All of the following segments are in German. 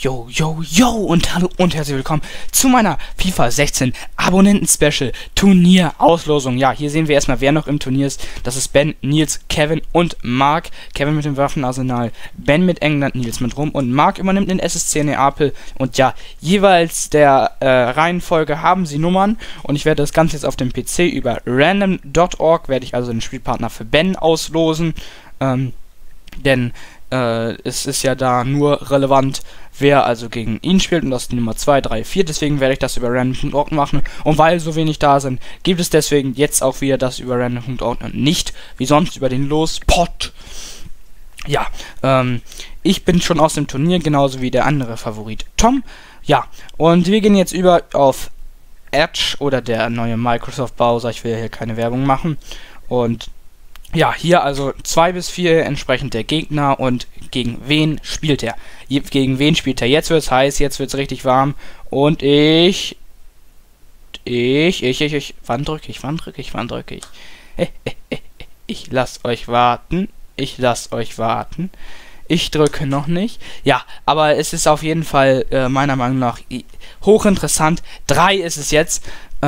Yo, yo, yo und hallo und herzlich willkommen zu meiner FIFA 16 Abonnenten-Special Turnier-Auslosung. Ja, hier sehen wir erstmal, wer noch im Turnier ist. Das ist Ben, Nils, Kevin und Marc. Kevin mit dem Waffenarsenal, Ben mit England, Nils mit Rum und Marc übernimmt den SSC Neapel. Und ja, jeweils der Reihenfolge haben sie Nummern und ich werde das Ganze jetzt auf dem PC über random.org, werde ich also den Spielpartner für Ben auslosen. Denn es ist ja da nur relevant, wer also gegen ihn spielt, und das ist die Nummer 2, 3, 4, deswegen werde ich das über random.org machen, und weil so wenig da sind, gibt es deswegen jetzt auch wieder das über random.org und nicht wie sonst über den Lospot. Ja, ich bin schon aus dem Turnier, genauso wie der andere Favorit Tom. Ja, und wir gehen jetzt über auf Edge oder der neue Microsoft Browser, ich will ja hier keine Werbung machen, und ja, hier also 2 bis 4 entsprechend der Gegner und gegen wen spielt er. Gegen wen spielt er? Jetzt wird's heiß, jetzt wird's richtig warm und wann drücke ich? Ich lass euch warten, ich drücke noch nicht. Ja, aber es ist auf jeden Fall meiner Meinung nach hochinteressant. 3 ist es jetzt,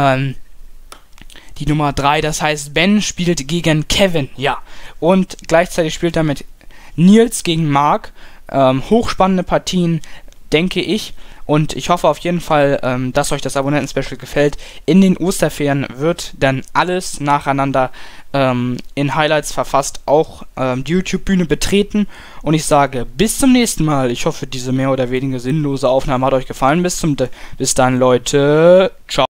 die Nummer 3, das heißt, Ben spielt gegen Kevin, ja. Und gleichzeitig spielt er mit Nils gegen Marc. Hochspannende Partien, denke ich. Und ich hoffe auf jeden Fall, dass euch das Abonnenten-Special gefällt. In den Osterferien wird dann alles nacheinander in Highlights verfasst, auch die YouTube-Bühne betreten. Und ich sage, bis zum nächsten Mal. Ich hoffe, diese mehr oder weniger sinnlose Aufnahme hat euch gefallen. Bis dann, Leute. Ciao.